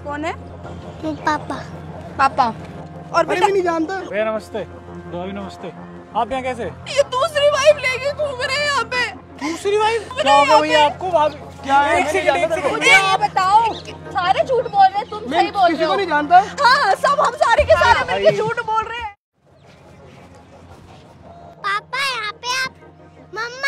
कौन है? पापा। पापा। और अरे मैं नहीं जानता। भैया नमस्ते। भाभी नमस्ते। आप यहाँ कैसे? ये दूसरी वाइफ लेके घूम रहे हैं यहाँ पे। दूसरी वाइफ? क्या हो गया भैया आपको? भाभी क्या है? एक सेकंड मुझे ये बताओ, सारे झूठ बोल रहे हैं, तुम सही बोल रहे किसी हो। को नहीं जानता। हाँ, सब हम सारे के सारे मिलके भाई। झूठ बोल रहे हैं। पापा यहाँ पे आप। मम्मा।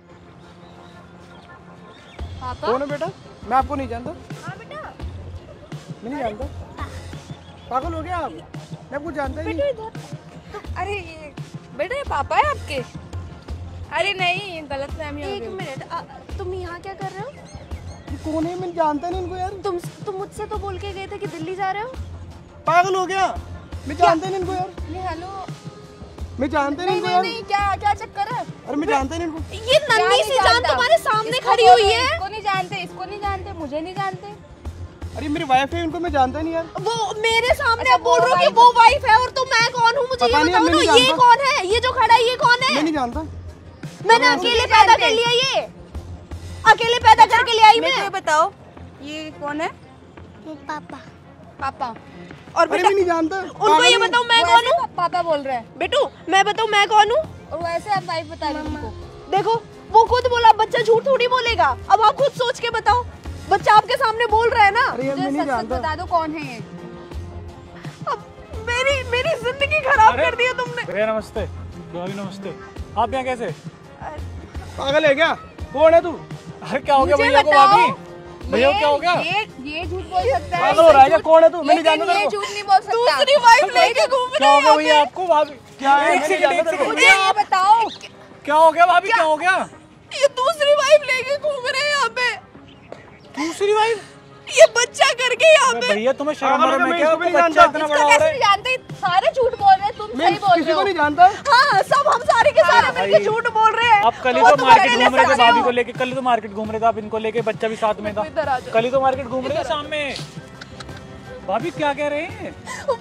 पापा। कौन है बेटा? मैं आपको नहीं जानता। हाँ बेटा। मैं नहीं जानता। पागल हो गया आप? मैं आपको जानता ही नहीं। अरे ये बेटा, ये पापा है आपके? अरे नहीं, गलत फहमी हो गई। एक मिनट, तुम यहाँ क्या कर रहे हो? ये कौन है? मैं जानता नहीं इनको यार। तुम मुझसे तो बोल के गए थे कि दिल्ली जा रहे हो। पागल हो गया? मैं जानता नहीं इनको यार। ये हेलो। मैं जानता नहीं नहीं इनको नहीं यार। नहीं, क्या क्या चक्कर है? अरे मैं जानता नहीं इनको। ये नन्ही सी जान तुम्हारे सामने खड़ी हुई है। इसको नहीं जानते, इसको नहीं जानते, मुझे नहीं जानते। अरे मेरी वाइफ है, इनको मैं जानता नहीं यार। वो मेरे सामने आप बोल रहे हो कि वो वाइफ है और तो मैं कौन हूँ? मुझे पता ये नहीं, बताओ मैं ना, नहीं ये जानता। कौन है? ये जो खड़ा है ये कौन मैं है? नहीं जानता। मैंने अकेले पैदा कर लिया, ये अकेले पैदा करके ले आई मेरे को ये मैं। बताओ, ये कौन है? पापा। पापा। और अरे बेटा मैं नहीं जानता। उनको ये बताओ मैं वो कौन ऐसे हूँ? पापा बोल रहे हैं बेटू मैं बताऊँ मैं कौन हूँ? और वैसे आप वाइफ बता रहे हो। देखो वो खुद बोला, बच्चा झूठ थोड़ी बोलेगा। अब आप खुद सोच के बताओ, बच्चा आपके सामने बोल रहा है ना। अरे यार मैं मुझे नहीं सच सच जानता। बता दो कौन है ये। अब मेरी जिंदगी खराब अरे, कर दी है तुमने। भैया नमस्ते। भाभी नमस्ते। आप यहाँ कैसे? पागल है क्या? कौन है तू? अरे क्या हो गया मुझे भैया को? बताओ, भाभी भैया क्या हो गया? ये झूठ बोल सकता है। पागल हो रहा है क्या? कौन है तू? मैं नहीं लेकिन जानता ये तेरे को। झूठ नहीं बोल सकता। दूसरी वाइफ लेके घूम क्या हो गया भैया आपको? भाभी क्या है? एक मैं नहीं सेकंड जानता तेरे को। मुझे ये बताओ, क्या हो गया भाभी? क्या हो गया? ये दूसरी वाइफ लेके घूम रहे हैं यहाँ पे। दूसरी वाइफ? ये बच्चा करके यहाँ पे। भैया तुम्हें शर्म आ पागल रहा हो है? गया, क्या मैं इसको भी बच्चा नहीं इतना इसका बड़ा हो कैसे रहा नहीं है? जानते? सारे झूठ बोल रहे हैं, तुम मैं सही बोल किसी रहे को हो। नहीं जानता। हाँ सब हम सारे के सारे भाई। मिलके झूठ बोल रहे हैं। आप कल ही वो तो तुम मार्केट अकेले घूम रहे थे सच भाभी हो। को लेके। कल ही तो मार्केट घूम रहे थे आप, इनको लेके। बच्चा भी साथ में था। इधर आ जाओ। कल ही तो मार्केट घूम रहे थे शाम में। भाभी क्या कह रहे हैं?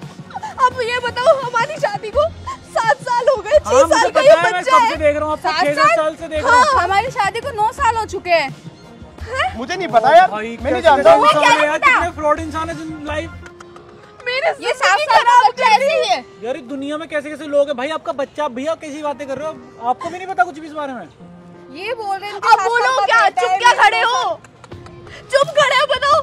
अब ये बताओ, हमारी शादी को 7 साल हो गए, 6 हाँ मुझे साल का पता ये है, मैं बच्चा कब से है। देख रहा हूँ आपको। 7 6-7 साल से देख रहा हूँ। हाँ, हमारी शादी को 9 साल हो चुके हैं। मुझे नहीं पता यार। भाई मैं नहीं कैसे जानता। कैसे इंसान क्या है यार, लगता? कितने फ्रॉड इंसान है लाइफ। मेरे ये 7 जिंदगी साल का खराब बच्चा कर ऐसे दी। ही है। यार इस दुनिया में कैसे कैसे लोग हैं भाई। आपका बच्चा, भैया कैसी बातें कर रहे हो? आपको भी नहीं पता कुछ भी इस बारे में? ये बोल रहे हैं अब बोलो क्या? चुप क्या खड़े हो? चुप खड़े हो, बताओ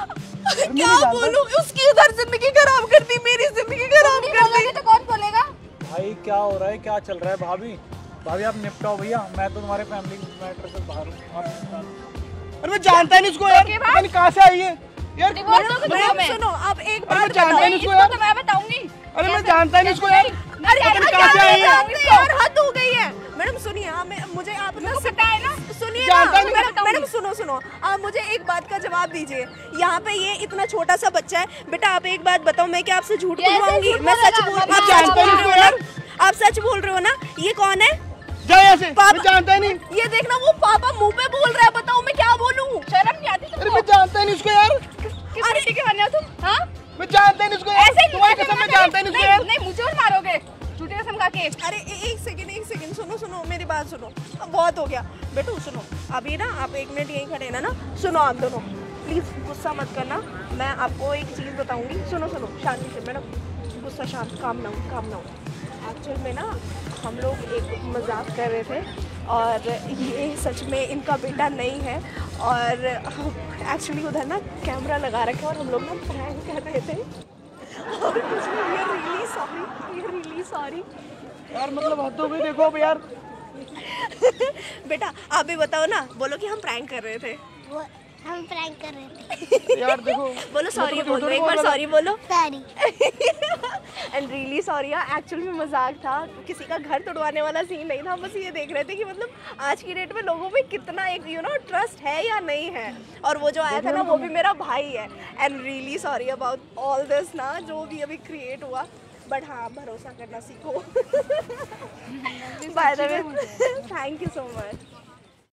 क्या बोलूं? उसकी उधर जिंदगी खराब कर दी, मेरी जिंदगी खराब कर दी। तो कौन बोलेगा? भाई क्या हो रहा है? क्या चल रहा है? भाभी भाभी आप निपटाओ भैया, मैं तो तुम्हारे फैमिली मैटर से बाहर हूँ। आप निपटाओ। अरे मैं जानता नहीं इसको यार। पता नहीं कहाँ से आई है यार। डिवोर्स हो गया मैडम मैं। सुनो, आप एक अरे मैं बात जानता नहीं इसको इसको यार। तो मैं बताऊंगी। अरे मैं जानता नहीं इसको यार। अरे पता नहीं क्या कहाँ से आई है। जानते यार, हद हो गई है। मैडम सुनिए, मुझे आप ना पता है ना? सुनिए जानता ना नहीं, मैडम, मैडम सुनो, आप मुझे एक बात का जवाब दीजिए। यहाँ पे ये इतना छोटा सा बच्चा है, बेटा आप एक बात बताओ, मैं क्या आपसे झूठ कैसे बोलवाऊंगी? झूठ मैं सच बोलेगा? बोल, मैं आप सच जानता बोल नहीं रहे हो इसको ना? यार। आप सच बोल रहे हो ना? ये कौन है? जा यहाँ से। पापा- मैं जानता ही नहीं। ये देखना, वो पापा मुंह पे बोल रहा है, बताओ मैं क्या बोलूं? शर्म नहीं आती अरे तुमको? मैं जानता ही नहीं इसको यार। किस मिट्टी के बने हो तुम? हाँ? मैं जानता ही नहीं इसको यार। ऐसे ही तुम्हारी कसम मैं जानता ही नहीं इसको यार। नहीं, मुझे और मारोगे झूठी कसम खा के। अरे एक सेकंड सुनो मेरी बात सुनो। अब बहुत हो गया बेटू, सुनो अभी ना, आप 1 मिनट यहीं खड़े ना ना। सुनो आप दोनों, प्लीज गुस्सा मत करना। मैं आपको एक चीज बताऊंगी, सुनो शांति से। मैडम गुस्सा शांत, काम ना हो। एक्चुअल में ना हम लोग एक मजाक कर रहे थे और ये सच में इनका बेटा नहीं है। और एक्चुअली उधर ना कैमरा लगा रखा है और हम लोग ना प्रैंक कर रहे थे। और रियली सॉरी यार मतलब हद हो गई, देखो अब यार। बेटा आप भी बताओ ना, बोलो कि हम प्रैंक कर रहे थे। वो हम प्रैंक कर रहे थे। यार देखो बोलो सॉरी, मैं तो बोलो झूठ एक बोल बार रहा था। सॉरी बोलो। सॉरी। एंड रियली सॉरी यार, एक्चुअल में मजाक था। किसी का घर तोड़वाने वाला सीन नहीं था। बस ये देख रहे थे कि मतलब आज की डेट में लोगों में कितना एक ट्रस्ट है या नहीं है। और वो जो आया था ना, वो भी मेरा भाई है। And really sorry about all this ना, जो भी अभी क्रिएट हुआ। बट हाँ, भरोसा करना सीखो। By the way, thank you so much.